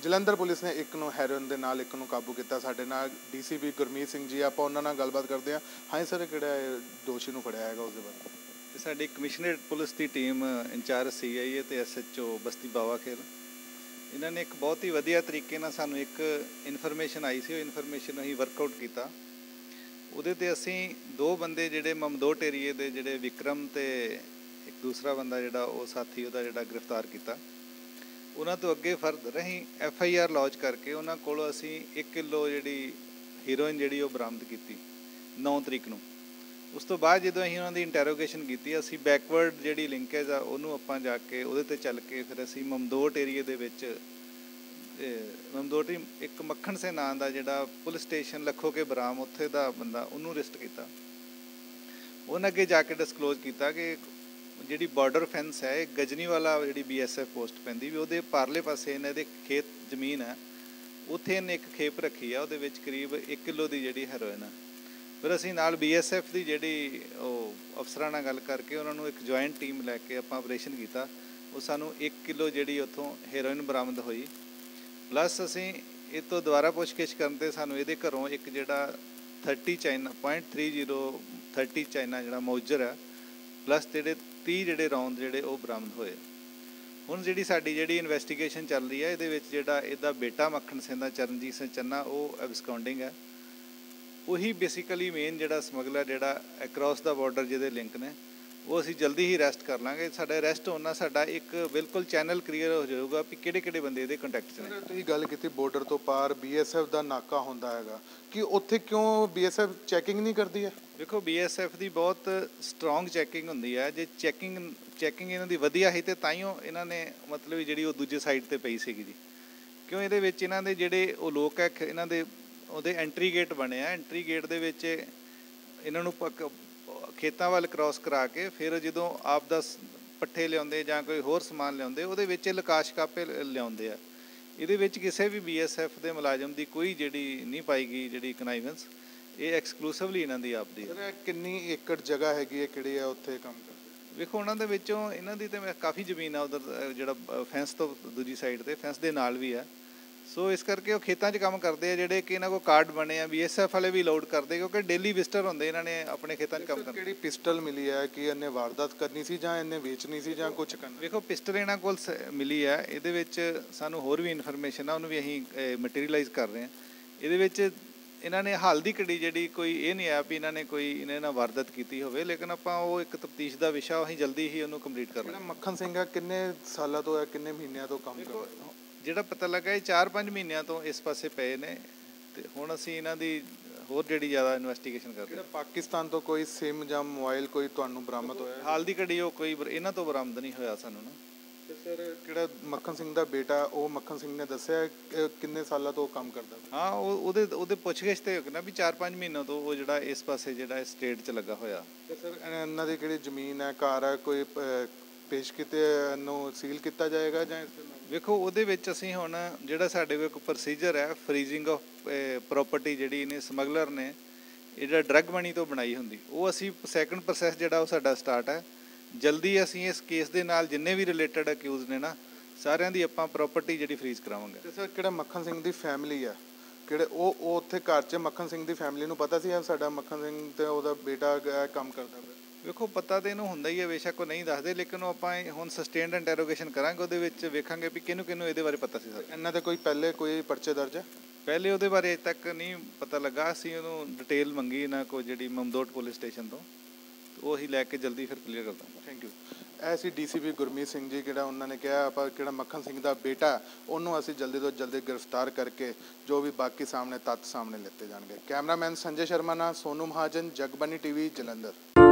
Jalandhar police ਨੇ ਇੱਕ ਨੂੰ ਹੈਰੋਇਨ ਦੇ ਨਾਲ ਇੱਕ ਨੂੰ ਕਾਬੂ ਕੀਤਾ। ਸਾਡੇ ਨਾਲ ਡੀਸੀਪੀ ਗੁਰਮੀਤ ਸਿੰਘ ਜੀ, ਆਪਾਂ ਉਹਨਾਂ ਨਾਲ ਗੱਲਬਾਤ ਕਰਦੇ ਹਾਂ। ਹਾਂਜੀ ਸਰ, ਕਿਹੜਾ ਦੋਸ਼ੀ ਨੂੰ ਫੜਿਆ ਹੈਗਾ ਉਸ ਦੇ ਬਾਰੇ? ਸਾਡੀ ਕਮਿਸ਼ਨਰੇਟ ਪੁਲਿਸ ਦੀ ਟੀਮ ਇੰਚਾਰਜ CIA ਅਤੇ SHO ਬਸਤੀ ਬਾਵਾ ਖੇਲ, ਇਹਨਾਂ ਨੇ ਇੱਕ ਬਹੁਤ ਹੀ ਵਧੀਆ ਤਰੀਕੇ ਨਾਲ ਸਾਨੂੰ ਇੱਕ ਇਨਫੋਰਮੇਸ਼ਨ ਆਈ ਸੀ। ਉਹ ਇਨਫੋਰਮੇਸ਼ਨ ਅਸੀਂ ਵਰਕਆਊਟ ਕੀਤਾ। ਉਹਦੇ 'ਤੇ ਅਸੀਂ 2 ਬੰਦੇ ਜਿਹੜੇ ਮਮਦੋਟ ਏਰੀਏ ਦੇ ਜਿਹੜੇ ਵਿਕਰਮ ਅਤੇ ਇੱਕ ਦੂਸਰਾ ਬੰਦਾ ਜਿਹੜਾ ਉਹ ਸਾਥੀ ਉਹਦਾ ਜਿਹੜਾ ਗ੍ਰਿਫਤਾਰ ਕੀਤਾ। ਉਹਨਾਂ ਤੋਂ ਅੱਗੇ ਫਰਦਰ ਅਸੀਂ FIR ਲੌਂਚ ਕਰਕੇ ਉਹਨਾਂ ਕੋਲੋਂ ਅਸੀਂ 1 ਕਿਲੋ ਜਿਹੜੀ ਹੀਰੋਇਨ ਜਿਹੜੀ ਉਹ ਬਰਾਮਦ ਕੀਤੀ 9 ਤਰੀਕ ਨੂੰ। ਉਸ ਤੋਂ ਬਾਅਦ ਜਦੋਂ ਅਸੀਂ ਉਹਨਾਂ ਦੀ ਇੰਟੈਰੋਗੇਸ਼ਨ ਕੀਤੀ, ਅਸੀਂ ਬੈਕਵਰਡ ਜਿਹੜੀ ਲਿੰਕੇਜ ਆ ਉਹਨੂੰ ਆਪਾਂ ਜਾ ਕੇ ਉਹਦੇ 'ਤੇ ਚੱਲ ਕੇ ਫਿਰ ਅਸੀਂ ਮਮਦੋਟ ਏਰੀਏ ਦੇ ਵਿੱਚ ਮਮਦੋਟ ਇੱਕ ਮੱਖਣ ਸਿੰਘ ਨਾਂ ਦਾ ਜਿਹੜਾ ਪੁਲਿਸ ਸਟੇਸ਼ਨ ਲੱਖੋਕੇ ਬਰਾਮ ਉੱਥੇ ਦਾ ਬੰਦਾ, ਉਹਨੂੰ ਅਰੈਸਟ ਕੀਤਾ। ਉਹਨਾਂ ਅੱਗੇ ਜਾ ਕੇ ਡਿਸਕਲੋਜ਼ ਕੀਤਾ ਕਿ ਜਿਹੜੀ ਬਾਰਡਰ ਫੈਂਸ ਹੈ, ਗਜਨੀਵਾਲਾ ਜਿਹੜੀ BSF ਪੋਸਟ ਪੈਂਦੀ ਵੀ ਉਹਦੇ ਪਾਰਲੇ ਪਾਸੇ ਇਹਨਾਂ ਦੇ ਖੇਤ ਜ਼ਮੀਨ ਹੈ, ਉੱਥੇ ਇਹਨੇ ਇੱਕ ਖੇਪ ਰੱਖੀ ਆ, ਉਹਦੇ ਵਿੱਚ ਕਰੀਬ 1 ਕਿਲੋ ਦੀ ਜਿਹੜੀ ਹੈਰੋਇਨ ਆ। ਫਿਰ ਅਸੀਂ ਨਾਲ BSF ਦੀ ਜਿਹੜੀ ਉਹ ਅਫਸਰਾਂ ਨਾਲ ਗੱਲ ਕਰਕੇ ਉਹਨਾਂ ਨੂੰ ਇੱਕ ਜੁਆਇੰਟ ਟੀਮ ਲੈ ਕੇ ਆਪਾਂ ਆਪਰੇਸ਼ਨ ਕੀਤਾ। ਉਹ ਸਾਨੂੰ 1 ਕਿਲੋ ਜਿਹੜੀ ਉੱਥੋਂ ਹੈਰੋਇਨ ਬਰਾਮਦ ਹੋਈ। ਪਲੱਸ ਅਸੀਂ ਇਹ ਤੋਂ ਦੁਬਾਰਾ ਪੁੱਛਗਿੱਛ ਕਰਨ 'ਤੇ ਸਾਨੂੰ ਇਹਦੇ ਘਰੋਂ ਇੱਕ ਜਿਹੜਾ 30 ਚਾਈਨਾ .30 ਚਾਈਨਾ ਜਿਹੜਾ ਮੌਜਰ ਹੈ, ਪਲੱਸ ਜਿਹੜੇ 30 ਜਿਹੜੇ ਰੌਂਦ ਜਿਹੜੇ ਉਹ ਬਰਾਮਦ ਹੋਏ। ਹੁਣ ਜਿਹੜੀ ਸਾਡੀ ਜਿਹੜੀ ਇਨਵੈਸਟੀਗੇਸ਼ਨ ਚੱਲ ਰਹੀ ਹੈ, ਇਹਦੇ ਵਿੱਚ ਜਿਹੜਾ ਇਹਦਾ ਬੇਟਾ ਮੱਖਣ ਸਿੰਘ ਦਾ ਚਰਨਜੀਤ ਸਿੰਘ ਚੰਨਾ ਉਹ ਐਬਸਕਾਉਂਡਿੰਗ ਹੈ। ਉਹੀ ਬੇਸਿਕਲੀ ਮੇਨ ਜਿਹੜਾ ਸਮਗਲਰ ਜਿਹੜਾ ਅਕਰੋਸ ਦਾ ਬਾਰਡਰ ਜਿਹਦੇ ਲਿੰਕ ਨੇ, ਉਹ ਅਸੀਂ ਜਲਦੀ ਹੀ ਅਰੈਸਟ ਕਰ ਲਾਂਗੇ। ਸਾਡਾ ਅਰੈਸਟ ਹੋਣ ਨਾਲ ਸਾਡਾ ਇੱਕ ਬਿਲਕੁਲ ਚੈਨਲ ਕਲੀਅਰ ਹੋ ਜਾਊਗਾ ਵੀ ਕਿਹੜੇ ਬੰਦੇ ਇਹਦੇ ਕੰਟੈਕਟ 'ਚ ਨੇ। ਤੁਸੀਂ ਗੱਲ ਕੀਤੀ ਬਾਰਡਰ ਤੋਂ ਪਾਰ BSF ਦਾ ਨਾਕਾ ਹੁੰਦਾ ਹੈਗਾ, ਕਿ ਉੱਥੇ ਕਿਉਂ BSF ਚੈਕਿੰਗ ਨਹੀਂ ਕਰਦੀ ਹੈ? ਦੇਖੋ, BSF ਦੀ ਬਹੁਤ ਸਟਰੋਂਗ ਚੈਕਿੰਗ ਹੁੰਦੀ ਹੈ। ਜੇ ਚੈਕਿੰਗ ਇਹਨਾਂ ਦੀ ਵਧੀਆ ਸੀ ਤੇ ਤਾਈਓ ਇਹਨਾਂ ਨੇ ਮਤਲਬ ਜਿਹੜੀ ਉਹ ਦੂਜੇ ਸਾਈਡ 'ਤੇ ਪਈ ਸੀਗੀ ਜੀ। ਕਿਉਂ ਇਹਦੇ ਵਿੱਚ ਇਹਨਾਂ ਦੇ ਜਿਹੜੇ ਉਹ ਲੋਕ ਹੈ, ਇਹਨਾਂ ਦੇ ਉਹਦੇ ਐਂਟਰੀ ਗੇਟ ਬਣੇ ਆ। ਐਂਟਰੀ ਗੇਟ ਦੇ ਵਿੱਚ ਇਹਨਾਂ ਨੂੰ ਖੇਤਾਂ ਵੱਲ ਕ੍ਰਾਸ ਕਰਾ ਕੇ ਫਿਰ ਜਦੋਂ ਆਪ ਦਾ ਪੱਠੇ ਲਿਆਉਂਦੇ ਜਾਂ ਕੋਈ ਹੋਰ ਸਮਾਨ ਲਿਆਉਂਦੇ, ਉਹਦੇ ਵਿੱਚ ਲਕਾਸ਼ ਕਾਪੇ ਲਿਆਉਂਦੇ ਆ। ਇਹਦੇ ਵਿੱਚ ਕਿਸੇ ਵੀ BSF ਦੇ ਮੁਲਾਜ਼ਮ ਦੀ ਕੋਈ ਜਿਹੜੀ ਨਹੀਂ ਪਾਈ ਗਈ ਜਿਹੜੀ ਕਨਾਈਵੈਂਸ, ਇਹ ਐਕਸਕਲੂਸਿਵਲੀ ਇਹਨਾਂ ਦੀ ਆਪ ਦੀ। ਕਿੰਨੀ ਏਕੜ ਜਗ੍ਹਾ ਹੈਗੀ ਹੈ, ਕਿਹੜੀ ਆ ਉੱਥੇ ਕੰਮ ਕਰਦੇ? ਵੇਖੋ, ਉਹਨਾਂ ਦੇ ਵਿੱਚੋਂ ਇਹਨਾਂ ਦੀ ਤਾਂ ਕਾਫੀ ਜ਼ਮੀਨ ਆ ਉਧਰ ਜਿਹੜਾ ਫੈਂਸ ਤੋਂ ਦੂਜੀ ਸਾਈਡ 'ਤੇ, ਫੈਂਸ ਦੇ ਨਾਲ ਵੀ ਆ। ਸੋ ਇਸ ਕਰਕੇ ਉਹ ਖੇਤਾਂ 'ਚ ਕੰਮ ਕਰਦੇ ਆ, ਜਿਹੜੇ ਕਿ ਇਹਨਾਂ ਕੋਲ ਕਾਰਡ ਬਣੇ ਆ। BSF ਵਾਲੇ ਵੀ ਅਲਾਉਡ ਕਰਦੇ ਕਿਉਂਕਿ ਡੇਲੀ ਵਿਜ਼ਟਰ ਹੁੰਦੇ, ਇਹਨਾਂ ਨੇ ਆਪਣੇ ਖੇਤਾਂ 'ਚ ਕੰਮ ਕਰਨਾ। ਕਿਹੜੀ ਪਿਸਟਲ ਮਿਲੀ ਹੈ, ਕਿ ਇਹਨੇ ਵਾਰਦਾਤ ਕਰਨੀ ਸੀ ਜਾਂ ਇਹਨੇ ਵੇਚਣੀ ਸੀ ਜਾਂ ਕੁਝ ਕਰਨਾ? ਵੇਖੋ, ਪਿਸਟਲ ਇਹਨਾਂ ਕੋਲ ਮਿਲੀ ਹੈ। ਇਹਦੇ ਵਿੱਚ ਸਾਨੂੰ ਹੋਰ ਵੀ ਇਨਫੋਰਮੇਸ਼ਨ ਆ, ਉਹਨੂੰ ਵੀ ਅਸੀਂ ਮਟੀਰੀਅਲਾਈਜ਼ ਕਰ ਰਹੇ ਹਾਂ। ਇਹਦੇ ਵਿੱਚ ਇਹਨਾਂ ਨੇ ਹਾਲ ਦੀ ਘੜੀ ਜਿਹੜੀ ਕੋਈ ਇਹ ਨਹੀਂ ਆ ਵੀ ਇਹਨਾਂ ਨੇ ਕੋਈ ਇਹਨਾਂ ਨਾਲ ਵਾਰਦਾਤ ਕੀਤੀ ਹੋਵੇ, ਲੇਕਿਨ ਆਪਾਂ ਉਹ ਇੱਕ ਤਫਤੀਸ਼ ਦਾ ਵਿਸ਼ਾ ਅਸੀਂ ਜਲਦੀ ਹੀ ਉਹਨੂੰ ਕੰਪਲੀਟ ਕਰਨਾ। ਮੱਖਣ ਸਿੰਘ ਆ, ਕਿੰਨੇ ਸਾਲਾਂ ਤੋਂ ਹੈ, ਕਿੰਨੇ ਮਹੀਨਿਆਂ ਤੋਂ ਕੰਮ ਕਰਦਾ? ਜਿਹੜਾ ਪਤਾ ਲੱਗਾ ਇਹ 4-5 ਮਹੀਨਿਆਂ ਤੋਂ ਇਸ ਪਾਸੇ ਪਏ ਨੇ, ਤੇ ਹੁਣ ਅਸੀਂ ਇਹਨਾਂ ਦੀ ਹੋਰ ਜਿਹੜੀ ਜ਼ਿਆਦਾ ਇਨਵੈਸਟੀਗੇਸ਼ਨ ਕਰਦੇ ਹਾਂ। ਪਾਕਿਸਤਾਨ ਤੋਂ ਕੋਈ ਸਿਮ ਜਾਂ ਮੋਬਾਈਲ ਕੋਈ ਤੁਹਾਨੂੰ ਬਰਾਮਦ ਹੋਇਆ? ਹਾਲ ਦੀ ਘੜੀ ਉਹ ਕੋਈ ਇਹਨਾਂ ਤੋਂ ਬਰਾਮਦ ਨਹੀਂ ਹੋਇਆ ਸਾਨੂੰ ਨਾ। ਤੇ ਸਰ, ਕਿਹੜਾ ਮੱਖਣ ਸਿੰਘ ਦਾ ਬੇਟਾ, ਉਹ ਮੱਖਣ ਸਿੰਘ ਨੇ ਦੱਸਿਆ ਕਿੰਨੇ ਸਾਲਾਂ ਤੋਂ ਕੰਮ ਕਰਦਾ? ਹਾਂ, ਉਹਦੇ ਪੁੱਛਗਿੱਛ ਤੇ ਨਾ ਵੀ 4-5 ਮਹੀਨਿਆਂ ਤੋਂ ਉਹ ਜਿਹੜਾ ਇਸ ਪਾਸੇ ਜਿਹੜਾ ਇਸ ਸਟੇਟ 'ਚ ਲੱਗਾ ਹੋਇਆ। ਤੇ ਸਰ, ਇਹਨਾਂ ਦੀ ਕਿਹੜੀ ਜ਼ਮੀਨ ਹੈ, ਘਰ ਹੈ, ਕੋਈ ਪੇਸ਼ ਕੀਤੇ ਨੂੰ ਸੀਲ ਕੀਤਾ ਜਾਏਗਾ ਜਾਂ? ਵੇਖੋ, ਉਹਦੇ ਵਿੱਚ ਅਸੀਂ ਹੁਣ ਜਿਹੜਾ ਸਾਡੇ ਕੋਲ ਇੱਕ ਪ੍ਰੋਸੀਜਰ ਹੈ ਫਰੀਜ਼ਿੰਗ ਆਫ ਪ੍ਰੋਪਰਟੀ, ਜਿਹੜੀ ਇਹਨੇ ਸਮਗਲਰ ਨੇ ਇਹ ਜਿਹੜਾ ਡਰੱਗ ਮਨੀ ਤੋਂ ਬਣਾਈ ਹੁੰਦੀ, ਉਹ ਅਸੀਂ ਸੈਕੰਡ ਪ੍ਰੋਸੈਸ ਜਿਹੜਾ ਉਹ ਸਾਡਾ ਸਟਾਰਟ ਹੈ। ਜਲਦੀ ਅਸੀਂ ਇਸ ਕੇਸ ਦੇ ਨਾਲ ਜਿੰਨੇ ਵੀ ਰਿਲੇਟਡ ਅਕਿਊਜ਼ ਨੇ ਨਾ, ਸਾਰਿਆਂ ਦੀ ਆਪਾਂ ਪ੍ਰੋਪਰਟੀ ਜਿਹੜੀ ਫਰੀਜ਼ ਕਰਾਵਾਂਗੇ। ਤੇ ਸਰ, ਕਿਹੜਾ ਮੱਖਣ ਸਿੰਘ ਦੀ ਫੈਮਿਲੀ ਆ, ਕਿਹੜੇ ਉਹ ਉੱਥੇ ਘਰ 'ਚ ਮੱਖਣ ਸਿੰਘ ਦੀ ਫੈਮਿਲੀ ਨੂੰ ਪਤਾ ਸੀ ਸਾਡਾ ਮੱਖਣ ਸਿੰਘ ਤੇ ਉਹਦਾ ਬੇਟਾ ਕੰਮ ਕਰਦਾ ਪਿਆ? ਵੇਖੋ, ਪਤਾ ਤਾਂ ਇਹਨੂੰ ਹੁੰਦਾ ਹੀ ਹੈ, ਬੇਸ਼ੱਕ ਉਹ ਨਹੀਂ ਦੱਸਦੇ, ਲੇਕਿਨ ਉਹ ਆਪਾਂ ਹੁਣ ਸਸਟੇਨਡ ਇੰਟੈਰੋਗੇਸ਼ਨ ਕਰਾਂਗੇ, ਉਹਦੇ ਵਿੱਚ ਵੇਖਾਂਗੇ ਵੀ ਕਿਹਨੂੰ ਇਹਦੇ ਬਾਰੇ ਪਤਾ ਸੀ। ਸਰ, ਇਹਨਾਂ ਦੇ ਕੋਈ ਪਹਿਲੇ ਕੋਈ ਪਰਚੇ ਦਰਜ ਹੈ? ਪਹਿਲੇ ਉਹਦੇ ਬਾਰੇ ਅਜੇ ਤੱਕ ਨਹੀਂ ਪਤਾ ਲੱਗਾ। ਅਸੀਂ ਉਹਨੂੰ ਡਿਟੇਲ ਮੰਗੀ ਇਹਨਾਂ ਕੋਲ ਜਿਹੜੀ ਮਮਦੋਟ ਪੁਲਿਸ ਸਟੇਸ਼ਨ ਤੋਂ, ਉਹ ਅਸੀਂ ਲੈ ਕੇ ਜਲਦੀ ਫਿਰ ਕਲੀਅਰ ਕਰ ਦਾਂਗੇ। Thank you. ਇਹ ਸੀ DCP ਗੁਰਮੀਤ ਸਿੰਘ ਜੀ, ਜਿਹੜਾ ਉਹਨਾਂ ਨੇ ਕਿਹਾ ਆਪਾਂ ਕਿਹੜਾ ਮੱਖਣ ਸਿੰਘ ਦਾ ਬੇਟਾ, ਉਹਨੂੰ ਅਸੀਂ ਜਲਦੀ ਤੋਂ ਜਲਦੀ ਗ੍ਰਿਫਤਾਰ ਕਰਕੇ ਜੋ ਵੀ ਬਾਕੀ ਸਾਹਮਣੇ ਤੱਥ ਸਾਹਮਣੇ ਲਿੱਤੇ ਜਾਣਗੇ। ਕੈਮਰਾਮੈਨ ਸੰਜੇ ਸ਼ਰਮਾ ਨਾਲ ਸੋਨੂ ਮਹਾਜਨ, ਜਗਬਾਨੀ TV, ਜਲੰਧਰ।